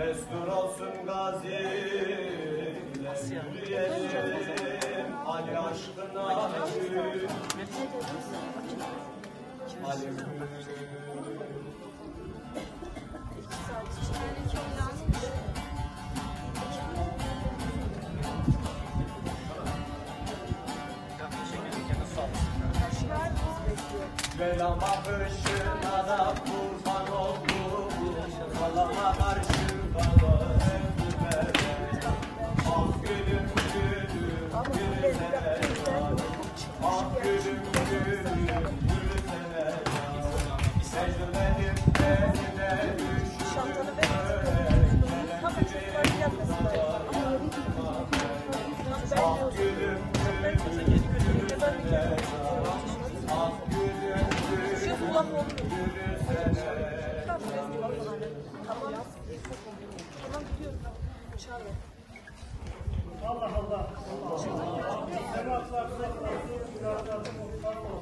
Destur olsun gazilerim, Ali aşkına gül, Ali gül. Velama ışığına da kurban oldum, kalama karşı bana ömrüme. Ah gülüm gülüm gülsene, ah gülüm gülüm gülsene. Mecnun'edim eline düştüm böyle, ah gülüm gülüm gülsene, ah gülüm Allah Allah. Allah Allah.